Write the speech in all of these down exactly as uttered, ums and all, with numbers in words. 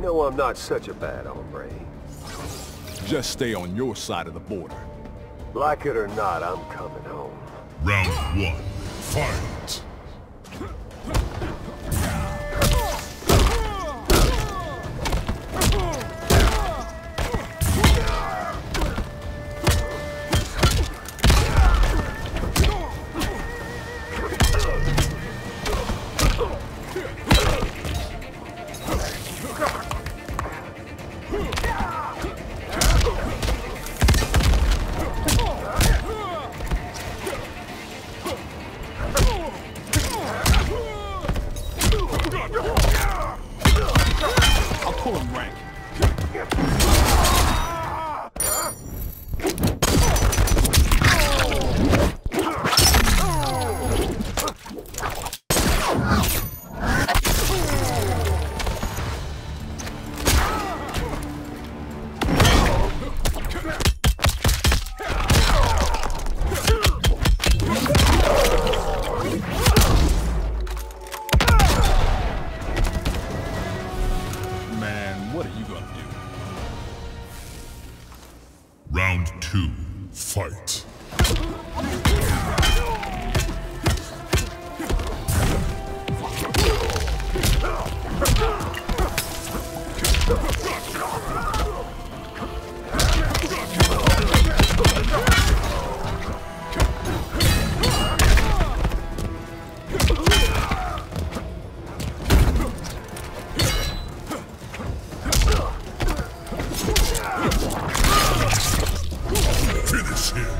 You know I'm not such a bad hombre. Just stay on your side of the border. Like it or not, I'm coming home. Round one, fight! Round two, fight. Finish him.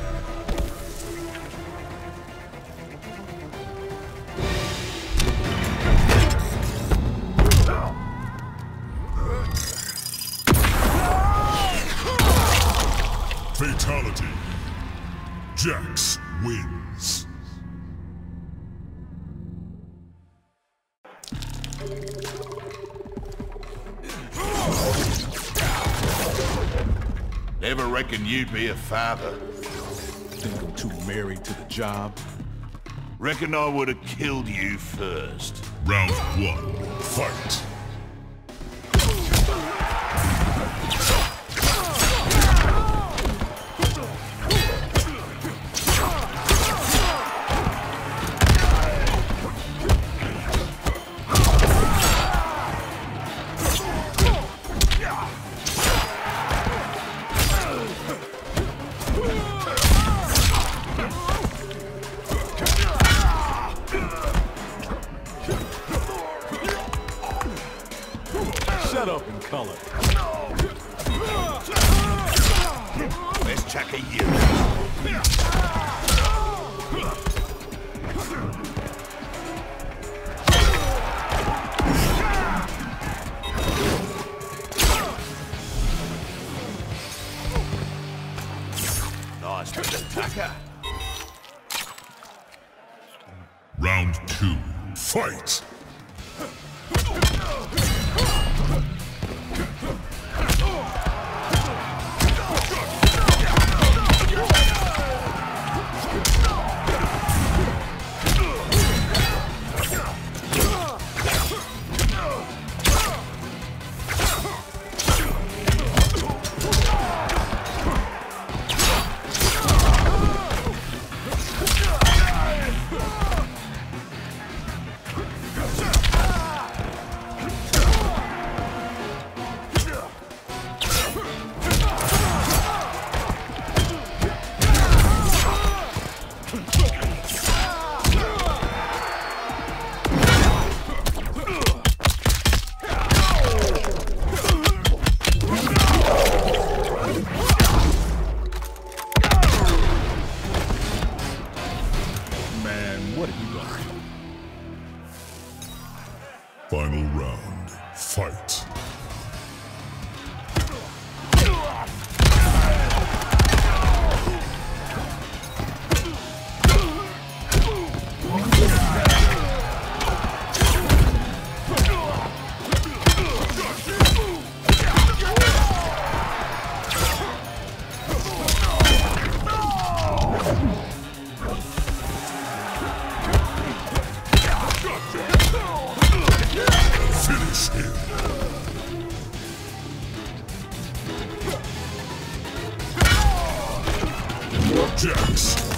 Fatality. Jax wins. Never reckoned you'd be a father. Think I'm too married to the job? Reckon I would have killed you first. Round one, fight. Shut up and color. Let's check a you. Nice bit of attacker. Round two, fight. Jax